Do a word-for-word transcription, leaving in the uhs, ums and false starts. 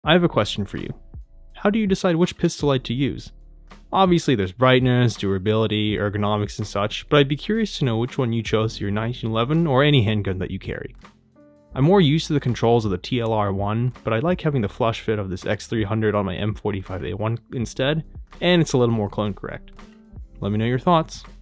I have a question for you. How do you decide which pistol light to use? Obviously there's brightness, durability, ergonomics and such, but I'd be curious to know which one you chose for your nineteen eleven or any handgun that you carry. I'm more used to the controls of the T L R one, but I like having the flush fit of this X three hundred on my M forty-five A one instead, and it's a little more clone correct. Let me know your thoughts.